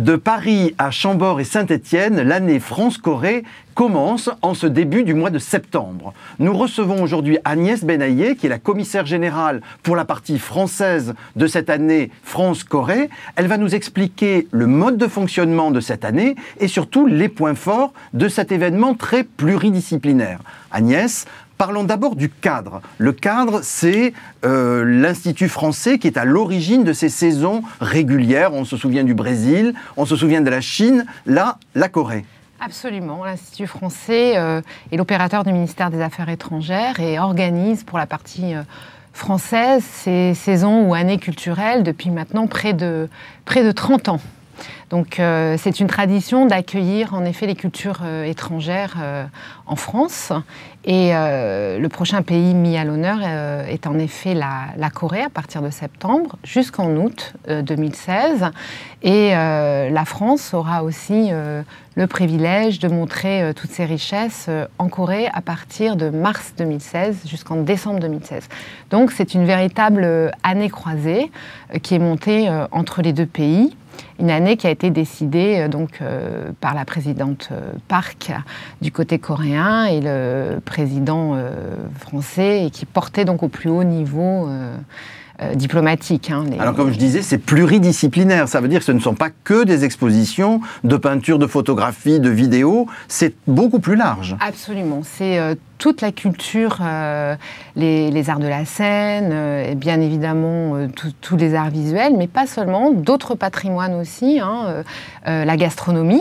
De Paris à Chambord et Saint-Étienne, l'année France-Corée commence en ce début du mois de septembre. Nous recevons aujourd'hui Agnès Benaillé, qui est la commissaire générale pour la partie française de cette année France-Corée. Elle va nous expliquer le mode de fonctionnement de cette année et surtout les points forts de cet événement très pluridisciplinaire. Agnès, parlons d'abord du cadre. Le cadre, c'est l'Institut français qui est à l'origine de ces saisons régulières. On se souvient du Brésil, on se souvient de la Chine, là, la Corée. Absolument. L'Institut français est l'opérateur du ministère des Affaires étrangères et organise pour la partie française ces saisons ou années culturelles depuis maintenant près de 30 ans. Donc c'est une tradition d'accueillir en effet les cultures étrangères en France. Et le prochain pays mis à l'honneur est en effet la Corée à partir de septembre jusqu'en août 2016. Et la France aura aussi le privilège de montrer toutes ses richesses en Corée à partir de mars 2016 jusqu'en décembre 2016. Donc c'est une véritable année croisée qui est montée entre les deux pays. Une année qui a été décidée par la présidente Park du côté coréen et le président français et qui portait donc au plus haut niveau diplomatique. Alors comme je disais, c'est pluridisciplinaire. Ça veut dire que ce ne sont pas que des expositions de peinture, de photographie, de vidéos. C'est beaucoup plus large. Absolument. C'est toute la culture, les arts de la scène, et bien évidemment tous les arts visuels, mais pas seulement, d'autres patrimoines aussi, la gastronomie,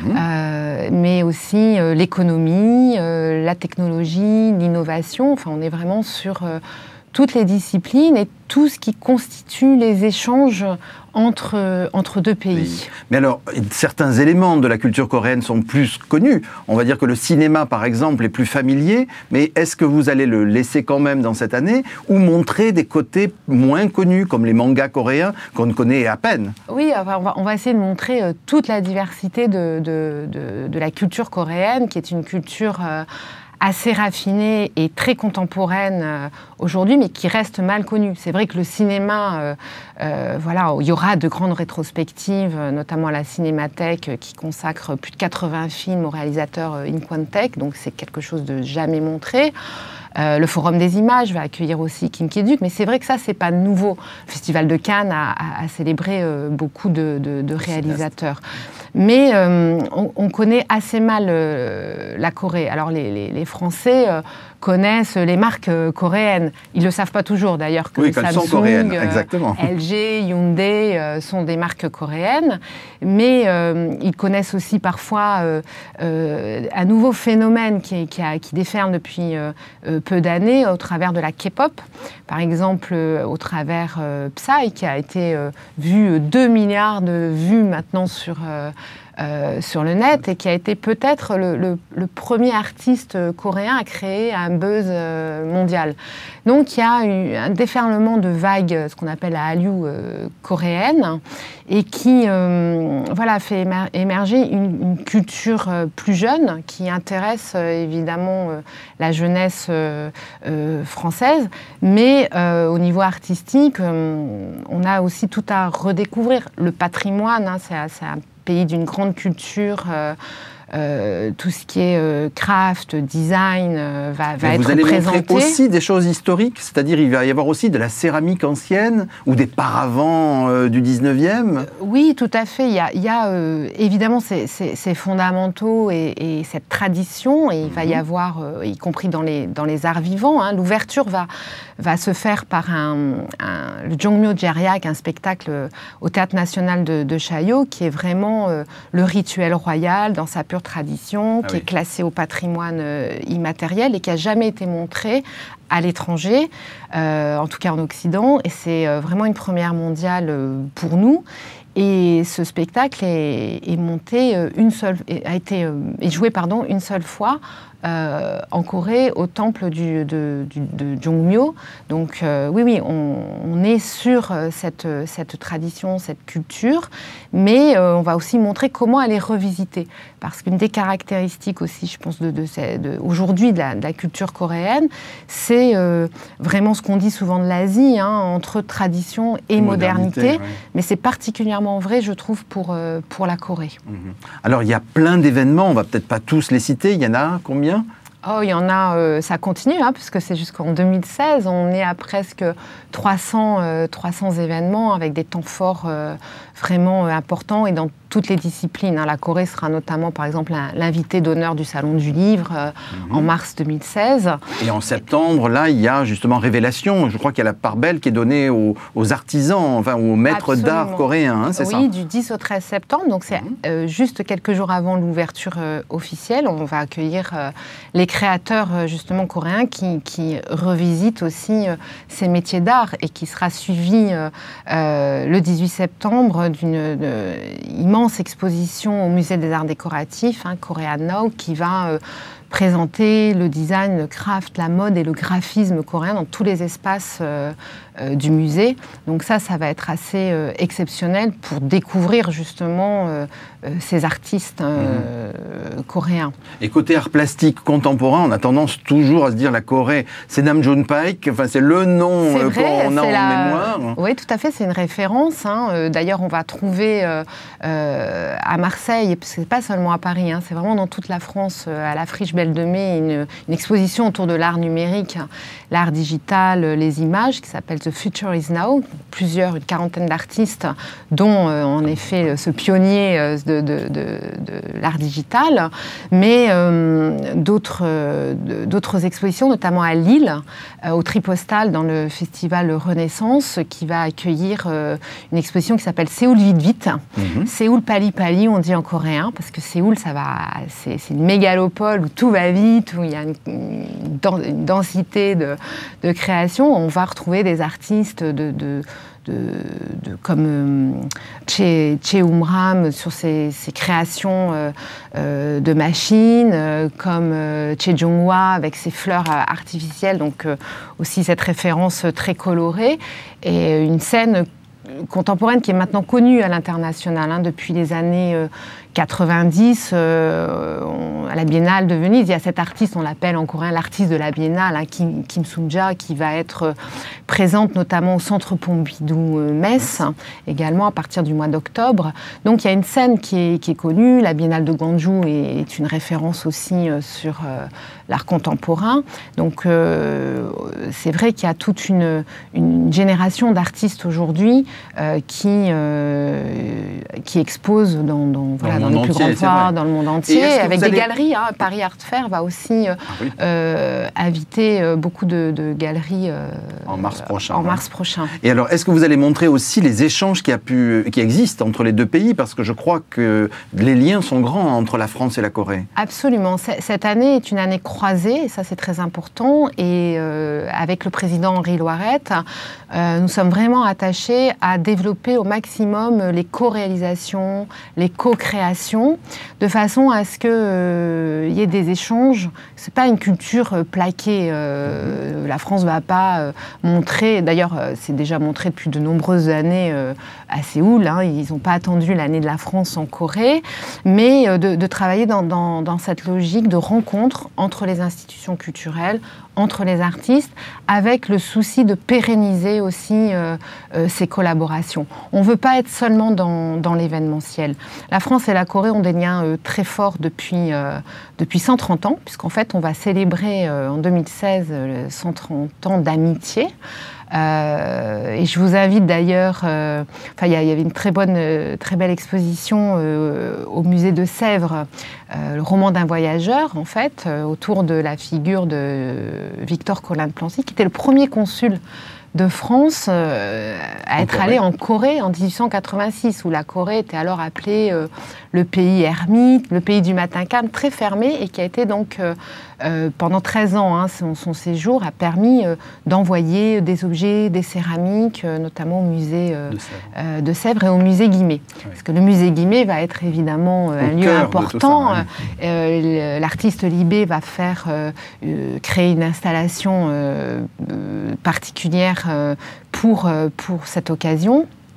mais aussi l'économie, la technologie, l'innovation. Enfin, on est vraiment sur toutes les disciplines et tout ce qui constitue les échanges entre deux pays. Oui. Mais alors, certains éléments de la culture coréenne sont plus connus. On va dire que le cinéma, par exemple, est plus familier, mais est-ce que vous allez le laisser quand même dans cette année ou montrer des côtés moins connus, comme les mangas coréens, qu'on ne connaît à peine? Oui, on va essayer de montrer toute la diversité de la culture coréenne, qui est une culture assez raffinée et très contemporaine aujourd'hui, mais qui reste mal connue. C'est vrai que le cinéma, il y aura de grandes rétrospectives, notamment à la Cinémathèque, qui consacre plus de 80 films au réalisateur In Kwon-taek, donc c'est quelque chose de jamais montré. Le Forum des images va accueillir aussi Kim Ki-duk, mais c'est vrai que ça, c'est pas nouveau. Le Festival de Cannes a célébré beaucoup de réalisateurs. Mais on connaît assez mal la Corée. Alors les Français connaissent les marques coréennes. Ils ne le savent pas toujours d'ailleurs que Samsung, LG, Hyundai sont des marques coréennes. Mais ils connaissent aussi parfois un nouveau phénomène qui déferle depuis peu d'années au travers de la K-pop. Par exemple, au travers Psy, qui a été vu 2 milliards de vues maintenant sur le net et qui a été peut-être le premier artiste coréen à créer un buzz mondial. Donc il y a eu un déferlement de vagues, ce qu'on appelle la Hallyu coréenne, et qui fait émerger une culture plus jeune qui intéresse évidemment la jeunesse française, mais au niveau artistique, on a aussi tout à redécouvrir. Le patrimoine, c'est un pays d'une grande culture, tout ce qui est craft, design va être présenté. Vous allez montrer aussi des choses historiques, c'est-à-dire il va y avoir aussi de la céramique ancienne ou des paravents du 19e. Oui, tout à fait. Il y a évidemment ces fondamentaux et cette tradition, et il va y avoir, y compris dans les arts vivants, l'ouverture va se faire par le Jongmyo Jeriak, un spectacle au Théâtre National de Chaillot, qui est vraiment le rituel royal dans sa pure tradition, qui est classé au patrimoine immatériel et qui n'a jamais été montré à l'étranger, en tout cas en Occident. Et c'est vraiment une première mondiale pour nous. Et ce spectacle est joué une seule fois en Corée au temple de Jongmyo. Donc oui, on est sur cette tradition, cette culture, mais on va aussi montrer comment elle est revisitée. Parce qu'une des caractéristiques aussi, je pense, aujourd'hui de la culture coréenne, c'est c'est vraiment ce qu'on dit souvent de l'Asie, hein, entre tradition et modernité. Mais c'est particulièrement vrai, je trouve, pour la Corée. Alors, il y a plein d'événements, on ne va peut-être pas tous les citer, il y en a combien ? Oh, il y en a, ça continue, hein, puisque c'est jusqu'en 2016, on est à presque 300 événements avec des temps forts vraiment importants et dans toutes les disciplines. Hein. La Corée sera notamment, par exemple, l'invité d'honneur du Salon du Livre en mars 2016. Et en septembre, là, il y a justement Révélation. Je crois qu'il y a la part belle qui est donnée aux artisans, enfin aux maîtres d'art coréens, hein, c'est ça ? Oui, du 10 au 13 septembre. Donc c'est juste quelques jours avant l'ouverture officielle. On va accueillir les créateurs justement coréens qui revisitent aussi ces métiers d'art et qui sera suivi le 18 septembre d'une immense exposition au Musée des Arts Décoratifs, hein, Korea Now, qui va présenter le design, le craft, la mode et le graphisme coréen dans tous les espaces du musée. Donc ça va être assez exceptionnel pour découvrir justement ces artistes coréens. Et côté art plastique contemporain, on a tendance toujours à se dire la Corée, c'est Nam June Paik, enfin c'est le nom qu'on a en mémoire. Oui, tout à fait, c'est une référence. Hein. D'ailleurs, on va trouver à Marseille, parce que c'est pas seulement à Paris, hein, c'est vraiment dans toute la France, à la Friche Belle de Mai, une exposition autour de l'art numérique, l'art digital, les images, qui s'appelle The Future is Now. Une quarantaine d'artistes, dont en effet ce pionnier de l'art digital, mais d'autres expositions, notamment à Lille, au Tripostal, dans le festival Renaissance, qui va accueillir une exposition qui s'appelle Séoul vite vite. Séoul pali pali, on dit en coréen, parce que Séoul, c'est une mégalopole où tout va vite, où il y a une densité de création. On va retrouver des artistes comme Che Umram sur ses créations de machines, comme Che Jong-hwa avec ses fleurs artificielles, donc aussi cette référence très colorée, et une scène contemporaine qui est maintenant connue à l'international, hein, depuis les années 90, à la Biennale de Venise. Il y a cet artiste, on l'appelle en coréen l'artiste de la Biennale, hein, Kim Sung-ja, qui va être présente notamment au Centre Pompidou-Metz, également à partir du mois d'octobre. Donc il y a une scène qui est connue. La Biennale de Gwangju est une référence aussi sur l'art contemporain. Donc c'est vrai qu'il y a toute une génération d'artistes aujourd'hui qui exposent dans les plus grandes foires, dans le monde entier, avec des galeries. Hein. Paris Art Fair va aussi inviter beaucoup de galeries en mars prochain. Et alors, est-ce que vous allez montrer aussi les échanges qui existent entre les deux pays? Parce que je crois que les liens sont grands entre la France et la Corée. Absolument. Cette année est une année croisée, et ça c'est très important. Et avec le président Henri Loiret, nous sommes vraiment attachés à développer au maximum les co-réalisations, les co-créations, de façon à ce qu'il y ait des échanges. C'est pas une culture plaquée. La France va pas montrer, d'ailleurs c'est déjà montré depuis de nombreuses années à Séoul, hein, ils n'ont pas attendu l'année de la France en Corée, mais de travailler dans cette logique de rencontre entre les institutions culturelles, entre les artistes, avec le souci de pérenniser aussi ces collaborations. On ne veut pas être seulement dans l'événementiel. La France et la Corée ont des liens très forts depuis 130 ans, puisqu'en fait, on va célébrer en 2016 le 130 ans d'amitié. Et je vous invite d'ailleurs, il y avait une très belle exposition au musée de Sèvres, le roman d'un voyageur, en fait, autour de la figure de Victor Collin de Plancy, qui était le premier consul de France à être allé en Corée en 1886, où la Corée était alors appelée le pays ermite, le pays du matin calme, très fermé, et qui a été donc pendant 13 ans, hein, son séjour a permis d'envoyer des objets, des céramiques, notamment au musée de Sèvres et au musée Guimet. Oui. Parce que le musée Guimet va être évidemment un lieu important. L'artiste Libé va créer une installation particulière pour cette occasion.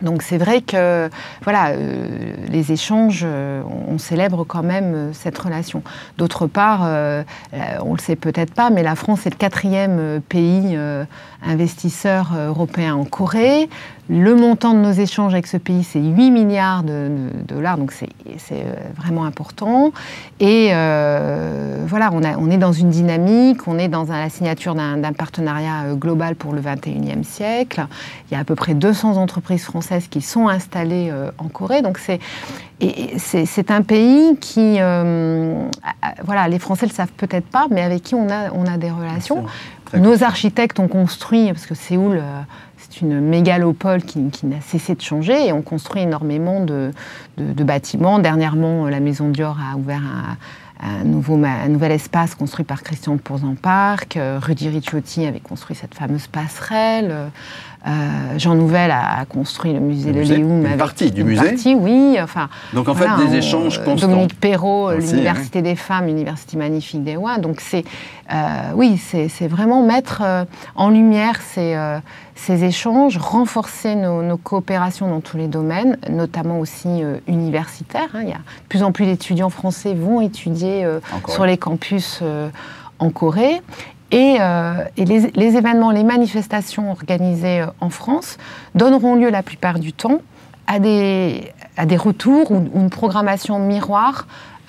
Donc c'est vrai que voilà, les échanges, on célèbre quand même cette relation. D'autre part, on le sait peut-être pas, mais la France est le 4e pays investisseur européen en Corée. Le montant de nos échanges avec ce pays, c'est 8 milliards de dollars, donc c'est vraiment important. Et voilà, on est dans une dynamique, on est dans la signature d'un partenariat global pour le 21e siècle. Il y a à peu près 200 entreprises françaises qui sont installées en Corée. Donc c'est un pays qui, voilà, les Français ne le savent peut-être pas, mais avec qui on a des relations. Nos architectes ont construit, parce que Séoul, c'est une mégalopole qui n'a cessé de changer, et on construit énormément de bâtiments. Dernièrement, la Maison Dior a ouvert un nouvel espace construit par Christian Portzamparc. Rudy Ricciotti avait construit cette fameuse passerelle. Jean Nouvel a construit le musée de Léum. Une partie du musée. Partie, oui. Enfin, donc en fait, des échanges constants. Dominique Perrault, l'Université des femmes, l'Université magnifique des Ouin. Donc oui, c'est vraiment mettre en lumière ces échanges, renforcer nos coopérations dans tous les domaines, notamment aussi universitaires. Il y a de plus en plus d'étudiants français vont étudier sur les campus en Corée. Et les événements, les manifestations organisées en France donneront lieu la plupart du temps à des retours ou une programmation miroir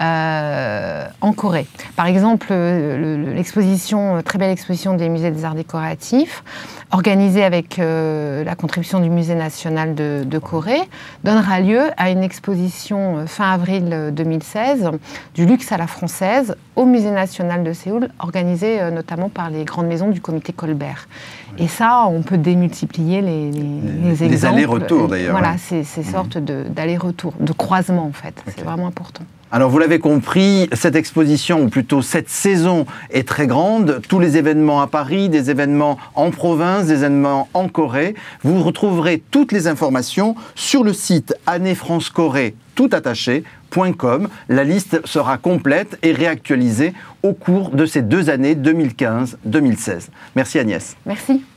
en Corée. Par exemple, très belle exposition des musées des arts décoratifs, organisée avec la contribution du Musée national de Corée, donnera lieu à une exposition fin avril 2016 du luxe à la française au Musée national de Séoul, organisée notamment par les grandes maisons du comité Colbert. Et ça, on peut démultiplier les exemples. Les allers-retours d'ailleurs. Voilà, ces sortes d'allers-retours, de croisements en fait. Okay. C'est vraiment important. Alors vous l'avez compris, cette exposition, ou plutôt cette saison, est très grande. Tous les événements à Paris, des événements en province, des événements en Corée. Vous retrouverez toutes les informations sur le site année-france-corée toutattaché.com. La liste sera complète et réactualisée au cours de ces 2 années 2015-2016. Merci Agnès. Merci.